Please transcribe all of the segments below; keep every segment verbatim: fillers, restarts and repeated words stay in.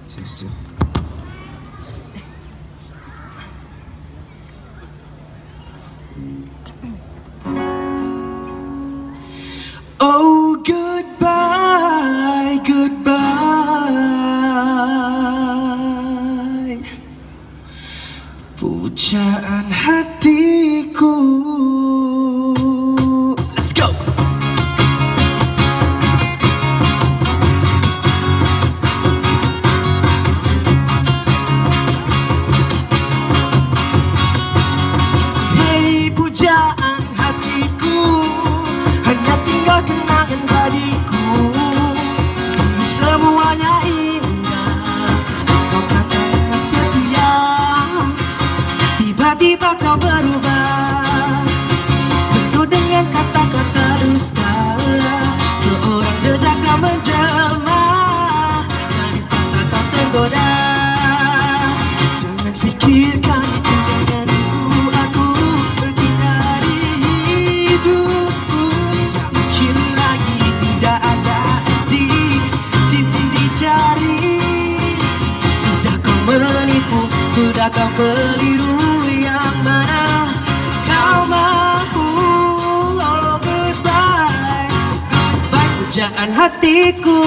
Sister. Oh, goodbye, goodbye, pujaan hatiku. Let's go. Hey, pujaan hatiku, hanya tinggal kenangan tadiku. Semuanya indah, kau katakan setia. Tiba-tiba kau berubah, penuh dengan kata-kata dusta. Seorang jejak kau menjelma, gadis tata kau tergoda. Jangan fikirkan itu, jangan tunggu aku pergi dari hidupku. Tidak mungkin lagi tidak ada arti cincin di jari. Sudah kau menipu, sudah kau keliru. Yang mana kau mahu? Oh, goodbye, goodbye, pujaan hatiku.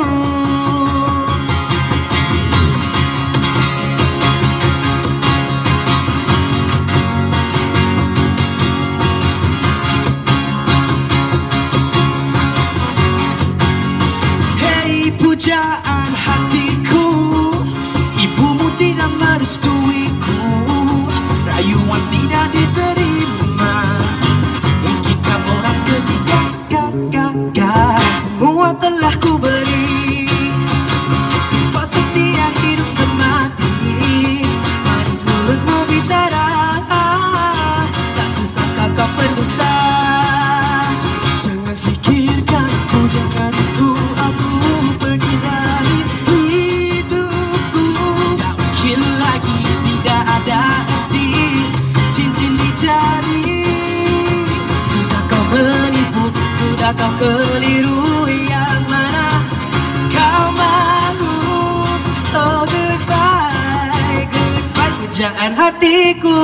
Hei, pujaan hatiku, ibumu tidak merestuiku. Rayuan tidak diterima, mungkinkah orang ketiga? Gagal, semua telah ku beri. Sumpah setia hidup semati, manis mulutmu bicara. Tak kusangka kau pendusta. Jangan fikirkan ku, jangan tunggu aku pergi dari hidupku. Tak mungkin lagi tidak ada cincin di jari. Sudah kau menipu, sudah kau keliru. Yang mana kau mahu? Oh, goodbye, goodbye, pujaan hatiku.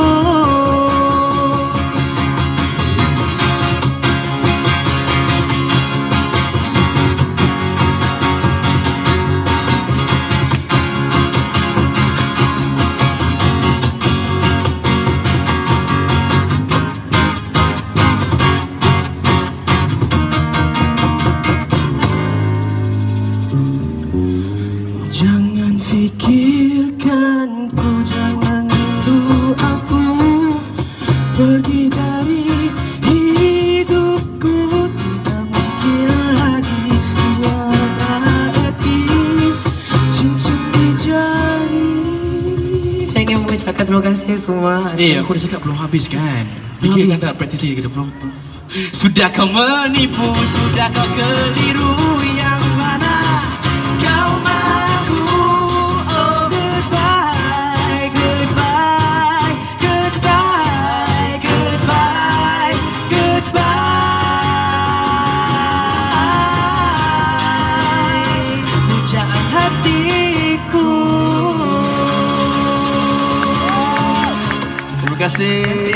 Jangan fikirkan ku, jangan tunggu aku pergi dari hidupku. Tidak mungkin lagi tiada arti cincin di jari. Saya ingin mengucapkan terima kasih semua. Eh, aku dah cakap belum habis kan? Fikirkan tak praktis lagi kita belum. Sudah kau menipu, sudah kau keliru. Yang mana kau mahu? Oh, goodbye, goodbye, goodbye, goodbye, goodbye, pujaan hatiku. Terima kasih.